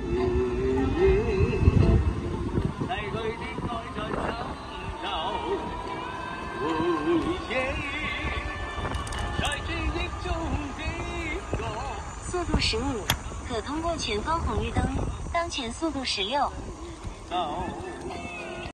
速度15，可通过前方红绿灯，当前速度16。